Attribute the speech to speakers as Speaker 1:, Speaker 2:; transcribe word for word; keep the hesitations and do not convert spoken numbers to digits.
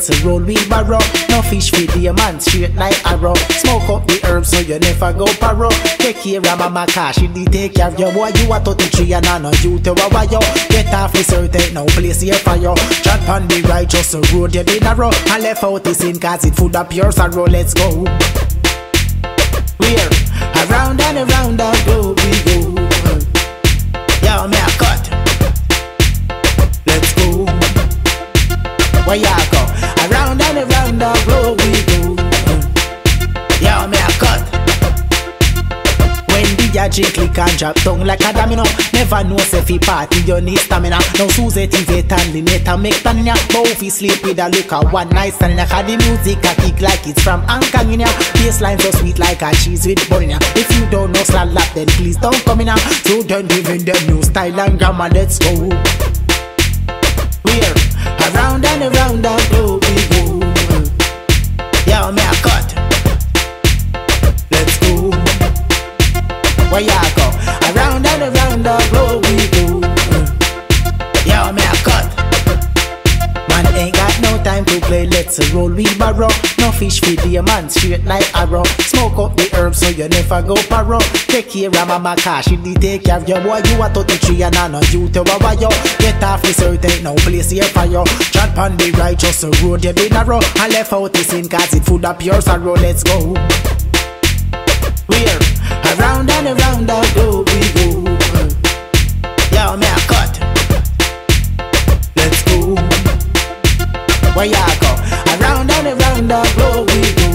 Speaker 1: let's roll wheelbarrow. No fish feed the man straight like arrow. Smoke up the herbs so you never go paro. Take care of mama cash, she did take care of your boy. You are thirty-three and I know you to a wire. Get off the certain now place here for you. Chat on the righteous so road you did narrow. I left out the sin cause it food up your sorrow. Let's go. We're around and around the globe we go. Yo, me a cut. Let's go. Where ya go? Around and around the globe we go. Yo, me a cut. When the yaji click and drop down like a domino. Never know if he party you need stamina. Now Suzette is it and Linetta make tanya. But if he sleep with a liquor one night stand. Cause the music a kick like it's from Ankaginia. Bassline so sweet like a cheese with bologna. If you don't know slap lap then please don't come in now. So don't even the new style and grammar. Let's go. We're around and around the globe we go. Yo, me a cut. Let's go. Where ya go? Around and around the globe we go. Yo, me a cut. Man ain't got no time to play, let's roll wheelbarrow. No fish feed the man straight like arrow. Smoke up the herbs so you never go paro. Take care of mama cash, she did take care of your boy. You are thirty-three and I know you to a wire. Get off the certain now place here for you. Chat on the righteous so road you did narrow. I left out the sin cause it food up your sorrow. Let's go. We're around and around the globe we go. Yo, me a cut. Let's go. Where ya go? Around and around the globe we go.